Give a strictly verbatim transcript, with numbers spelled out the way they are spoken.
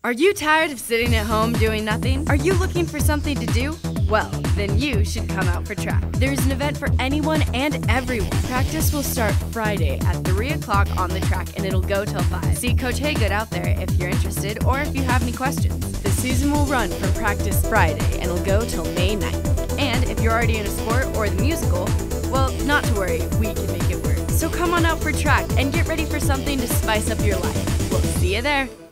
Are you tired of sitting at home doing nothing? Are you looking for something to do? Well, then you should come out for track. There's an event for anyone and everyone. Practice will start Friday at three o'clock on the track and it'll go till five. See Coach Haygood out there if you're interested or if you have any questions. The season will run from practice Friday and it'll go till May ninth. And if you're already in a sport or the musical, well, not to worry, we can make it work. So come on out for track and get ready for something to spice up your life. We'll see you there.